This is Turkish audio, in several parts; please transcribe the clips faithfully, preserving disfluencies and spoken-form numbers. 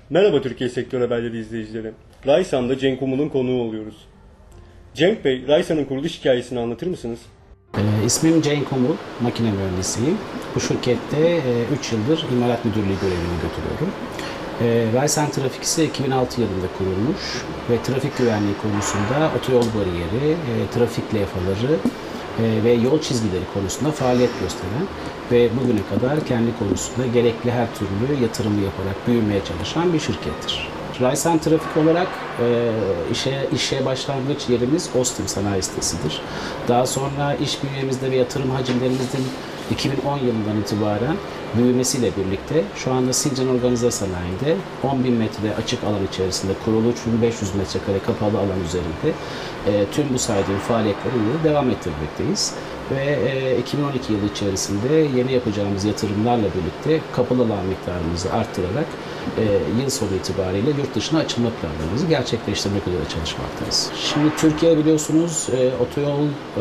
Merhaba Türkiye Sektör Haberleri izleyicileri. Raysan'da Cenk Umul'un konuğu oluyoruz. Cenk Bey, Raysan'ın kuruluş hikayesini anlatır mısınız? E, ismim Cenk Umul, makine mühendisiyim. Bu şirkette üç e, yıldır imalat müdürlüğü görevini götürüyorum. E, Raysan Trafik ise iki bin altı yılında kurulmuş ve trafik güvenliği konusunda otoyol bariyeri, e, trafik levhaları e, ve yol çizgileri konusunda faaliyet gösteren ve bugüne kadar kendi konusunda gerekli her türlü yatırımı yaparak büyümeye çalışan bir şirkettir. Raysan Trafik olarak e, işe, işe başlangıç yerimiz Ostim Sanayi Sitesi'dir. Daha sonra iş bünyemizde ve yatırım hacimlerimizin iki bin on yılından itibaren büyümesiyle birlikte şu anda Sincan Organize Sanayi'de on bin metre açık alan içerisinde kurulu üç bin beş yüz metrekare kapalı alan üzerinde e, tüm bu saydığım faaliyetleri devam ettirmekteyiz. Ve e, iki bin on iki yılı içerisinde yeni yapacağımız yatırımlarla birlikte kapalı alan miktarımızı arttırarak e, yıl sonu itibariyle yurt dışına açılma planlarımızı gerçekleştirmek üzere çalışmaktayız. Şimdi Türkiye biliyorsunuz e, otoyol e, e,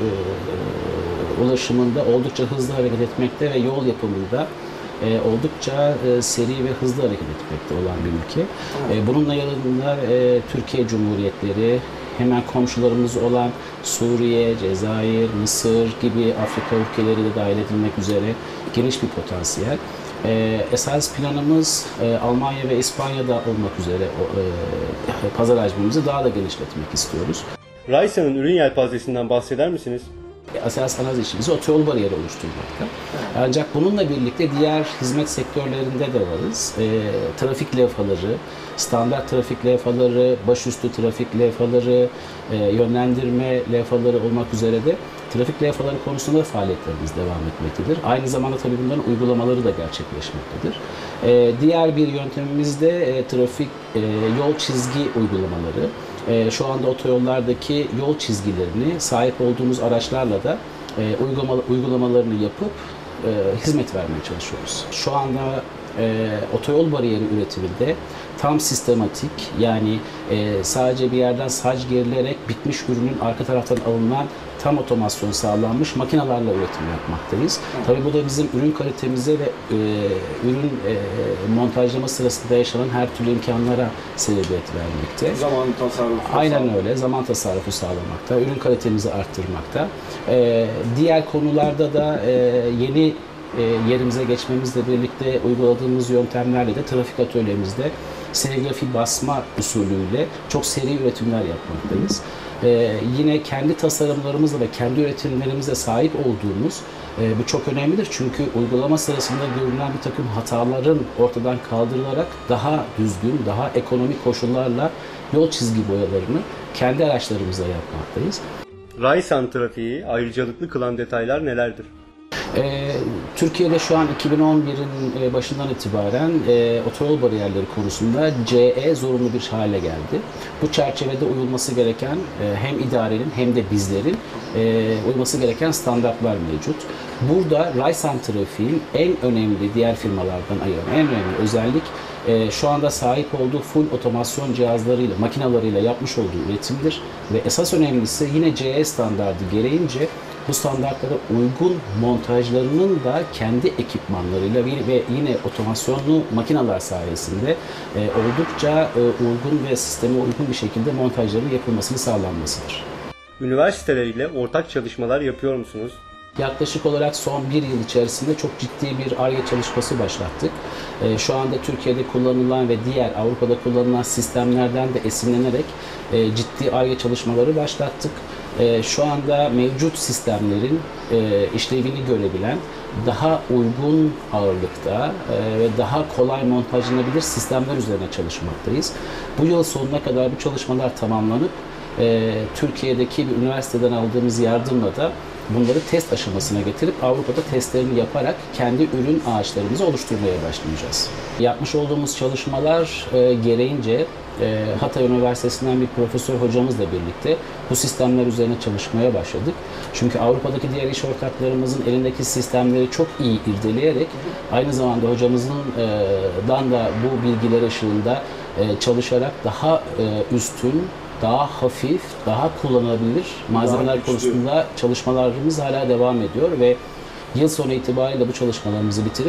ulaşımında oldukça hızlı hareket etmekte ve yol yapımında e, oldukça e, seri ve hızlı hareket etmekte olan bir ülke. E, bununla yanında e, Türkiye Cumhuriyetleri, hemen komşularımız olan Suriye, Cezayir, Mısır gibi Afrika ülkeleri de dahil edilmek üzere geniş bir potansiyel. Ee, esas planımız e, Almanya ve İspanya'da olmak üzere o, e, pazar hacmimizi daha da genişletmek istiyoruz. Raysan'ın ürün yelpazesinden bahseder misiniz? Esas ana işimiz otoyol bariyeri oluşturmakta. Ancak bununla birlikte diğer hizmet sektörlerinde de varız. E, trafik levhaları, standart trafik levhaları, başüstü trafik levhaları, e, yönlendirme levhaları olmak üzere de trafik levhaları konusunda da faaliyetlerimiz devam etmektedir. Aynı zamanda tabii bunların uygulamaları da gerçekleşmektedir. E, diğer bir yöntemimiz de e, trafik e, yol çizgi uygulamaları. E, şu anda otoyollardaki yol çizgilerini sahip olduğumuz araçlarla da e, uygulama, uygulamalarını yapıp e, hizmet vermeye çalışıyoruz. Şu anda e, otoyol bariyeri üretiminde tam sistematik, yani e, sadece bir yerden sac gerilerek bitmiş ürünün arka taraftan alınan tam otomasyon sağlanmış makinalarla üretim yapmaktayız. Tabii bu da bizim ürün kalitemize ve e, ürün e, montajlama sırasında yaşanan her türlü imkanlara sebebiyet vermekte. Zaman tasarrufu. Aynen öyle. Zaman tasarrufu sağlamakta, ürün kalitemizi arttırmakta. E, diğer konularda da e, yeni e, yerimize geçmemizle birlikte uyguladığımız yöntemlerle de trafik atölyemizde serigrafi basma usulüyle çok seri üretimler yapmaktayız. Ee, yine kendi tasarımlarımızla ve kendi üretimlerimizle sahip olduğumuz e, bu çok önemlidir. Çünkü uygulama sırasında görülen bir takım hataların ortadan kaldırılarak daha düzgün, daha ekonomik koşullarla yol çizgi boyalarını kendi araçlarımızla yapmaktayız. Raysan trafiği ayrıcalıklı kılan detaylar nelerdir? Ee, Türkiye'de şu an iki bin on birin başından itibaren e, otoyol bariyerleri konusunda C E zorunlu bir hale geldi. Bu çerçevede uyulması gereken e, hem idarenin hem de bizlerin e, uyması gereken standartlar mevcut. Burada Raysan Trafik'in en önemli diğer firmalardan ayıran en önemli özellik e, şu anda sahip olduğu full otomasyon cihazlarıyla, makinalarıyla yapmış olduğu üretimdir. Ve esas önemlisi yine C E standardı gereğince bu standartlara uygun montajlarının da kendi ekipmanlarıyla ve yine otomasyonlu makineler sayesinde e, oldukça e, uygun ve sisteme uygun bir şekilde montajların yapılmasını sağlanmasıdır. Üniversiteleriyle ortak çalışmalar yapıyor musunuz? Yaklaşık olarak son bir yıl içerisinde çok ciddi bir Ar-Ge çalışması başlattık. E, şu anda Türkiye'de kullanılan ve diğer Avrupa'da kullanılan sistemlerden de esinlenerek e, ciddi Ar-Ge çalışmaları başlattık. E, şu anda mevcut sistemlerin e, işlevini görebilen, daha uygun ağırlıkta e, ve daha kolay montajlanabilir sistemler üzerine çalışmaktayız. Bu yıl sonuna kadar bu çalışmalar tamamlanıp e, Türkiye'deki bir üniversiteden aldığımız yardımla da bunları test aşamasına getirip Avrupa'da testlerini yaparak kendi ürün ağaçlarımızı oluşturmaya başlayacağız. Yapmış olduğumuz çalışmalar e, gereğince e, Hatay Üniversitesi'nden bir profesör hocamızla birlikte bu sistemler üzerine çalışmaya başladık. Çünkü Avrupa'daki diğer iş ortaklarımızın elindeki sistemleri çok iyi irdeleyerek aynı zamanda hocamızdan e, da bu bilgiler ışığında e, çalışarak daha e, üstün, daha hafif, daha kullanılabilir malzemeler konusunda çalışmalarımız hala devam ediyor ve yıl sonu itibariyle bu çalışmalarımızı bitirip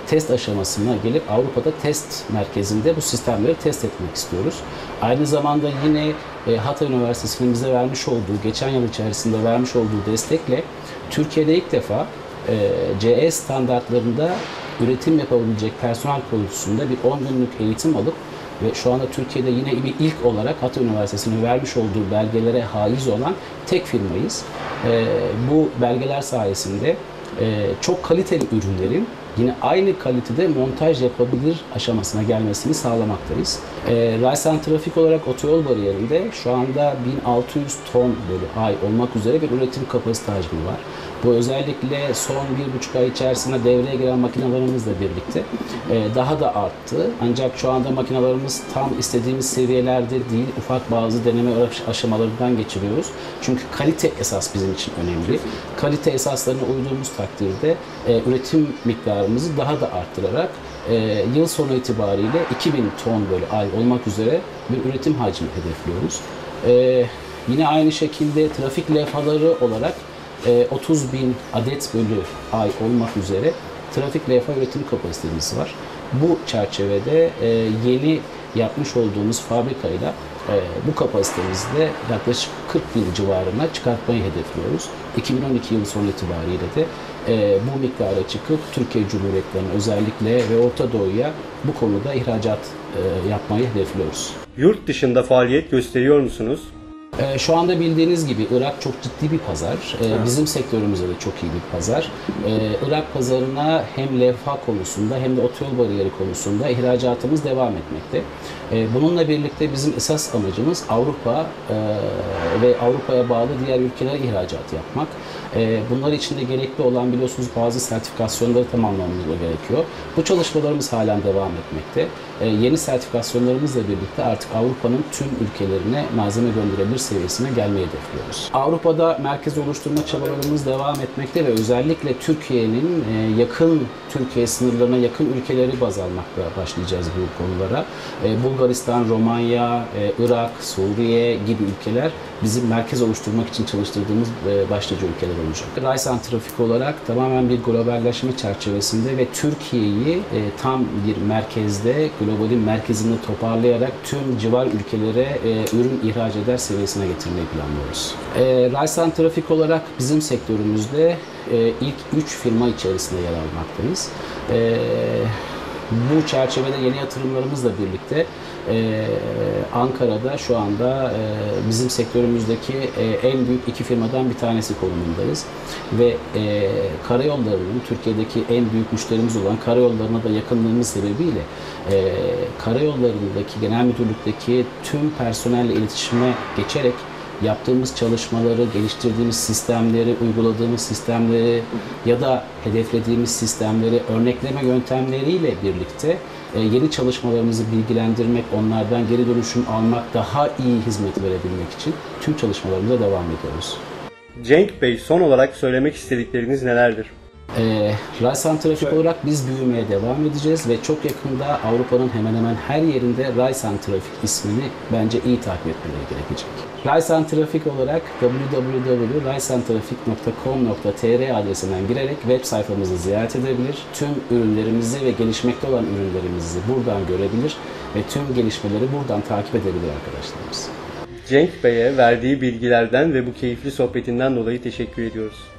test aşamasına gelip Avrupa'da test merkezinde bu sistemleri test etmek istiyoruz. Aynı zamanda yine e, Hatay Üniversitesi'nin bize vermiş olduğu, geçen yıl içerisinde vermiş olduğu destekle Türkiye'de ilk defa e, C E standartlarında üretim yapabilecek personel konusunda bir on günlük eğitim alıp ve şu anda Türkiye'de yine bir ilk olarak Hatay Üniversitesi'nin vermiş olduğu belgelere haiz olan tek firmayız. E, bu belgeler sayesinde e, çok kaliteli ürünlerin yine aynı kalitede montaj yapabilir aşamasına gelmesini sağlamaktayız. E, Raysan Trafik olarak otoyol bariyerinde şu anda bin altı yüz ton bölü ay olmak üzere bir üretim kapasite hacmi var. Bu özellikle son bir buçuk ay içerisinde devreye giren makinalarımızla birlikte e, daha da arttı. Ancak şu anda makinalarımız tam istediğimiz seviyelerde değil, ufak bazı deneme aşamalarından geçiriyoruz. Çünkü kalite esas bizim için önemli. Kalite esaslarına uyduğumuz takdirde e, üretim miktarımızı daha da arttırarak e, yıl sonu itibariyle iki bin ton bölü ay olmak üzere bir üretim hacmi hedefliyoruz. E, yine aynı şekilde trafik levhaları olarak otuz bin adet bölü ay olmak üzere trafik levha üretim kapasitemiz var. Bu çerçevede yeni yapmış olduğumuz fabrikayla bu kapasitemizde yaklaşık kırk bin civarına çıkartmayı hedefliyoruz. iki bin on iki yılı sonu itibariyle de bu miktara çıkıp Türkiye Cumhuriyetlerine özellikle ve Orta Doğu'ya bu konuda ihracat yapmayı hedefliyoruz. Yurt dışında faaliyet gösteriyor musunuz? Şu anda bildiğiniz gibi Irak çok ciddi bir pazar. Bizim sektörümüzde de çok iyi bir pazar. Irak pazarına hem levha konusunda hem de otoyol bariyeri konusunda ihracatımız devam etmekte. Bununla birlikte bizim esas amacımız Avrupa ve Avrupa'ya bağlı diğer ülkelere ihracat yapmak. Bunlar için de gerekli olan biliyorsunuz bazı sertifikasyonları tamamlamamız gerekiyor. Bu çalışmalarımız halen devam etmekte. Yeni sertifikasyonlarımızla birlikte artık Avrupa'nın tüm ülkelerine malzeme gönderebilir seviyesine gelmeyi hedefliyoruz. Avrupa'da merkez oluşturma çabalarımız devam etmekte ve özellikle Türkiye'nin yakın, Türkiye sınırlarına yakın ülkeleri baz almakla başlayacağız bu konulara. Bulgaristan, Romanya, Irak, Suriye gibi ülkeler bizim merkez oluşturmak için çalıştırdığımız başlıca ülkeler olacak. Raysan Trafik olarak tamamen bir globalleşme çerçevesinde ve Türkiye'yi tam bir merkezde, globalin merkezinde toparlayarak tüm civar ülkelere ürün ihraç eder seviyesine getirmeyi planlıyoruz. Raysan Trafik olarak bizim sektörümüzde ilk üç firma içerisinde yer almaktayız. Bu çerçevede yeni yatırımlarımızla birlikte e, Ankara'da şu anda e, bizim sektörümüzdeki e, en büyük iki firmadan bir tanesi konumundayız. Ve e, karayollarının, Türkiye'deki en büyük müşterimiz olan karayollarına da yakınlığımız sebebiyle e, karayollarındaki genel müdürlükteki tüm personelle iletişime geçerek yaptığımız çalışmaları, geliştirdiğimiz sistemleri, uyguladığımız sistemleri ya da hedeflediğimiz sistemleri örnekleme yöntemleriyle birlikte yeni çalışmalarımızı bilgilendirmek, onlardan geri dönüşüm almak, daha iyi hizmet verebilmek için tüm çalışmalarımıza devam ediyoruz. Cenk Bey, son olarak söylemek istedikleriniz nelerdir? E, Raysan Trafik olarak biz büyümeye devam edeceğiz ve çok yakında Avrupa'nın hemen hemen her yerinde Raysan Trafik ismini bence iyi takip etmeleri gerekecek. Raysan Trafik olarak double-u double-u double-u nokta raysantrafik nokta com nokta t r adresinden girerek web sayfamızı ziyaret edebilir. Tüm ürünlerimizi ve gelişmekte olan ürünlerimizi buradan görebilir ve tüm gelişmeleri buradan takip edebilir arkadaşlarımız. Cenk Bey'e verdiği bilgilerden ve bu keyifli sohbetinden dolayı teşekkür ediyoruz.